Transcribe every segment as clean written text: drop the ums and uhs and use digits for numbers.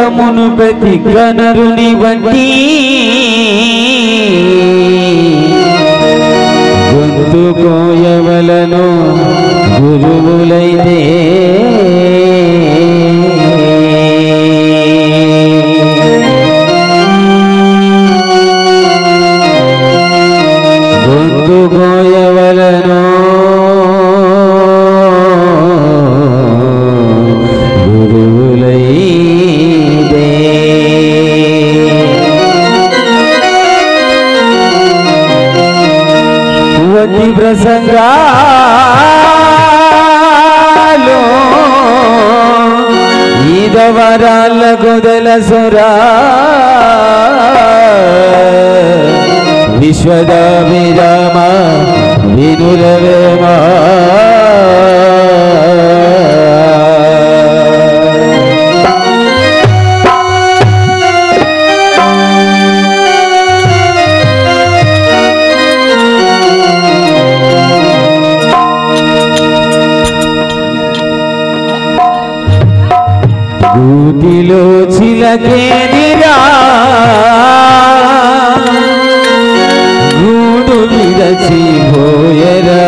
లోకమును ప్రతి గణరుని వంటి గొంతు కోయవలను గురువులైతే గొంతు కోయవలను ప్రసంగాలు ఈదవరాళ్ళ గొదల సురా విశ్వద విరామ వినురవేమా గూటిలో చిలకేదిరా గూడు విరచిపోయరా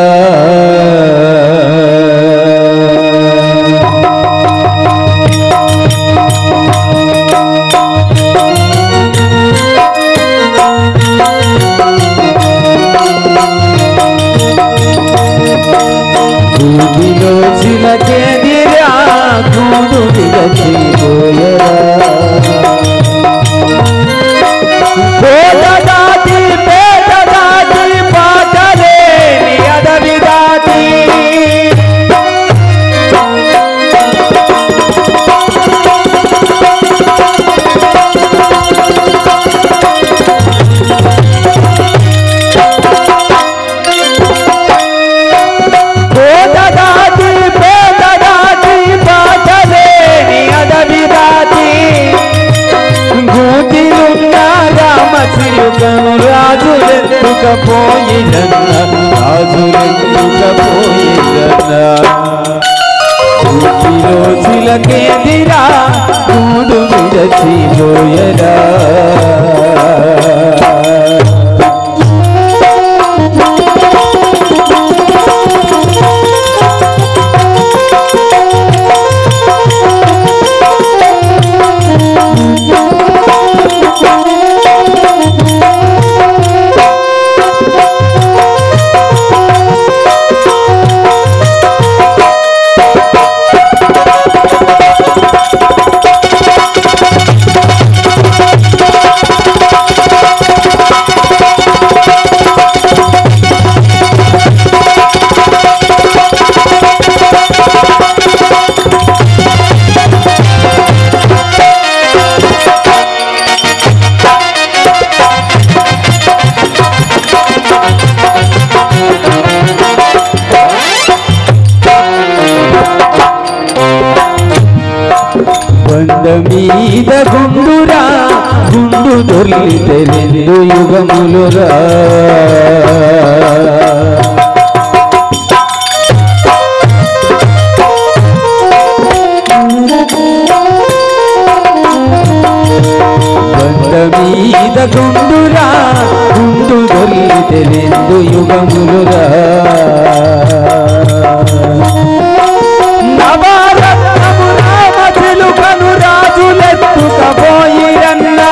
గూటిలో చిలకేదిరా గూడు విరచిపోయరా పేదదాటి పేదదాటి పాటలేని అడవి దాటి పేదదాటి పేదదాటి పాటలేని అడవి దాటి గూటిలున్న రామచిలుకను రాజులెత్తుకపోయిరన్న రాజులెత్తుకపోయిరన్న గూటిలో చిలకేదిరా గూడు విరచిపోయరా మీద గుండురా గుండు దొర్లితే రెండు యుగములురా బండ మీద గుండురా గుండు దొర్లితే రెండు యుగములురా పోయిరన్నా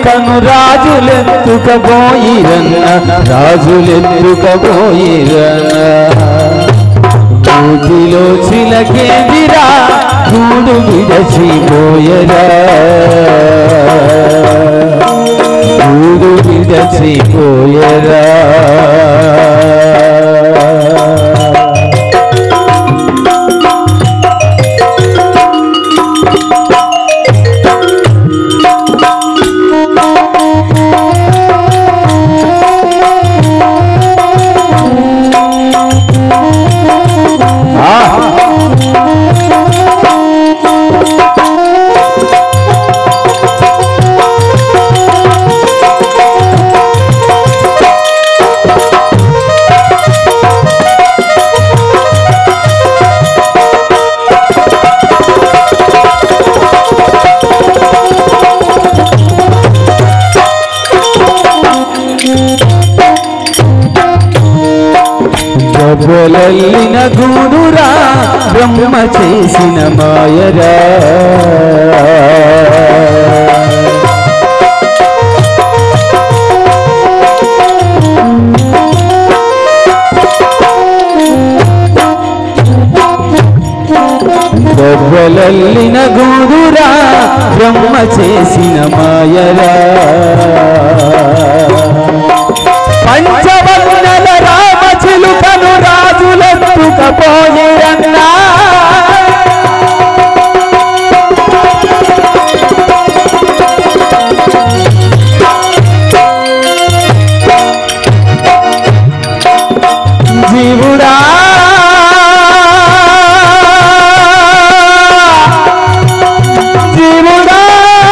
చిలుకను రాజులెత్తుకపోయిరన్న రాజులెత్తుకపోయిరన్న గూటిలో చిలకేదిరా గూడు విడచిపోయరా గూడు విడచిపోయరా గొల్లలిన గూడురా బ్రహ్మ చేసిన మాయరా గొల్లలిన గూడురా బ్రహ్మ చేసిన మాయరా పంచవర్ణల రామ చిలుకను రాజులెత్తుకపోయిరన్నా జీవుడా జీవుడా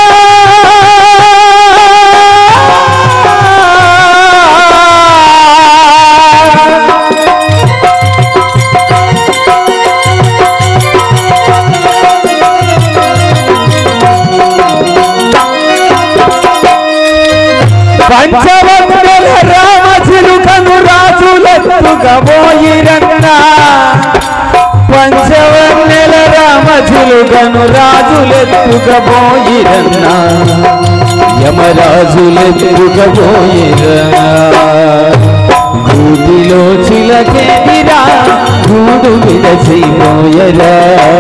పంచవర్ణల రామ చిలుకను రాజులెత్తుకపోయిరన్నా పంచవర్ణల రామ చిలుకను రాజులెత్తుకపోయిరన్నా యమరాజులెత్తుకపోయిరన్నా గూటిలో చిలకేదిరా గూడు విడచిపోయరా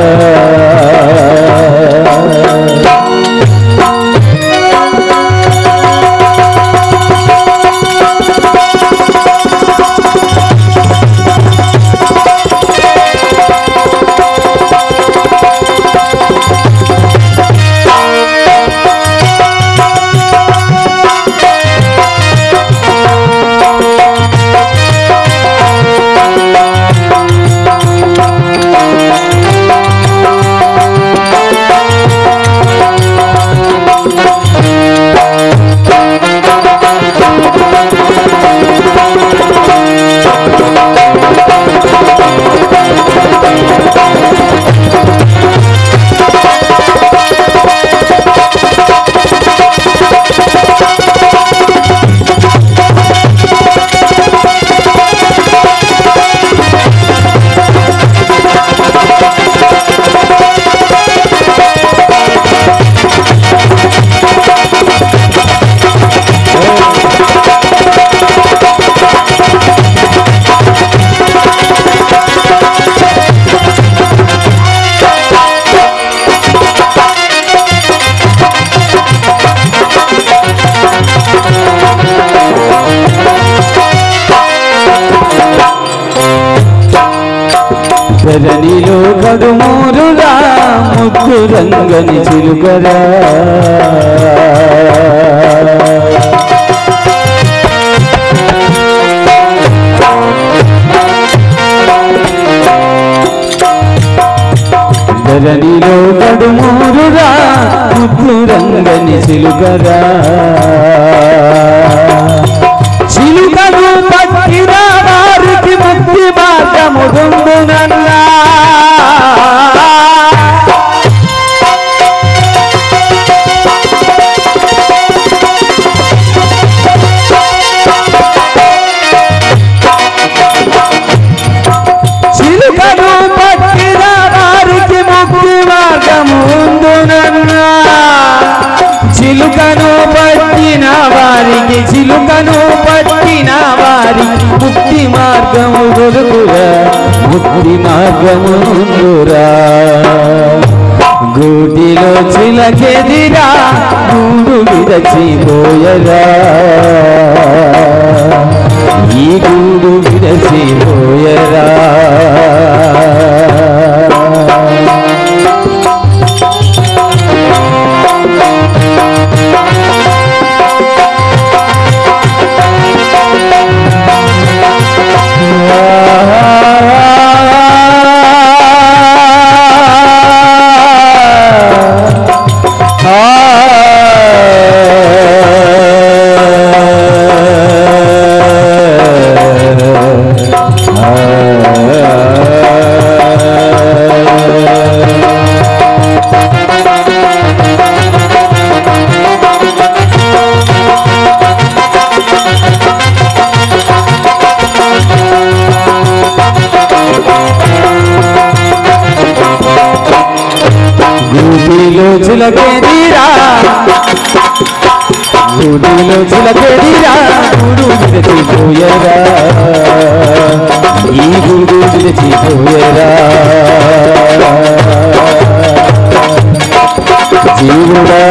ధరణిలో కడుమూరురా ముద్దు రంగని చిలుకరా ధరణిలో కడుమూరురా ముద్దు రంగని చిలుకరా చిలుకను పట్టిన వారికి ముక్తి మార్గముందునన్నా చిలుకను పట్టిన వారికి ముక్తి మార్గముందునన్నా చిలుకను పట్టి ముక్తి మార్గముందురా గూటిలో చిలకెదిరా గూడు విరచిపోయరా ఈ గూడు విరచిపోయరా గూటిలో చిలకెదిరా గూటిలో చిలకెదిరా గూడు విరచిపోయరా ఈ గూడు విరచిపోయరా జీవుడా